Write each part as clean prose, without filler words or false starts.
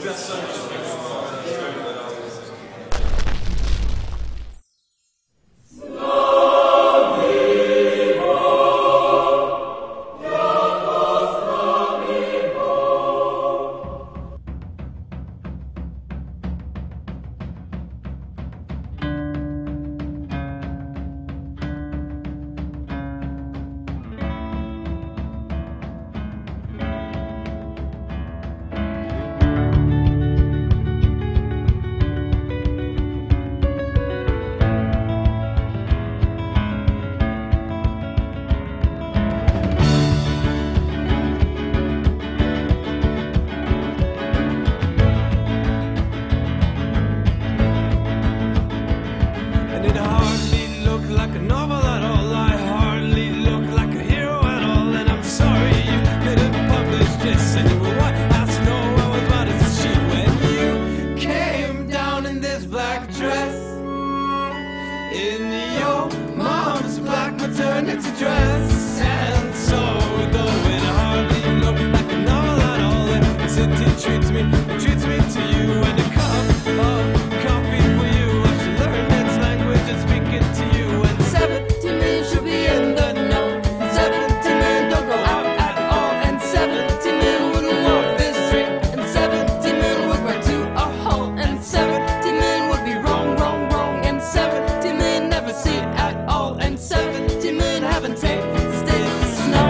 In your mom's black maternity dress. And so, though it hardly looked like a novel at all, the city treats me to you, and a cup of coffee for you. I should learn its language and speak it to you. And 70 men should be in the know. 70 men don't go out at all. And 70 men wouldn't walk this street. And 70 men would run to a hole. And 70 men would be wrong, wrong, wrong. And 70 men never see it at all. And 70 men haven't tasted snow.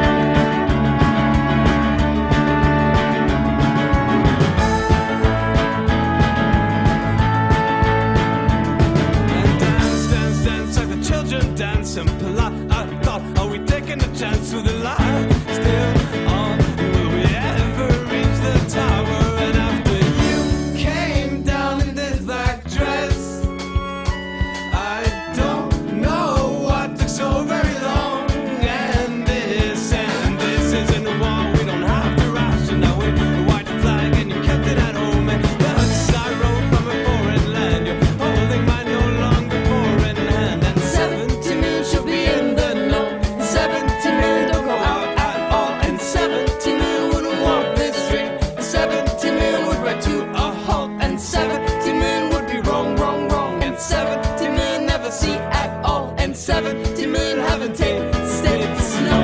And dance, dance, dance like the children dance. And polite, I thought, are we taking a chance with the light still on? Will we ever reach the tower? And after you came down in this black dress, I don't know what took so very long. And this isn't a war. We don't have to ration now with the white flag, and you kept it at home. And thus I wrote from a foreign land. You're holding my no longer foreign hand. And 70 men should be in the know. 70 men don't go out at all. And 70 men wouldn't walk this street. 70 men would ride to a halt. And 70 men would be wrong, wrong, wrong. And 70 men never see at all. And 70 men haven't tasted snow.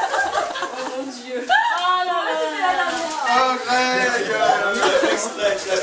Oh, Greg, exprès.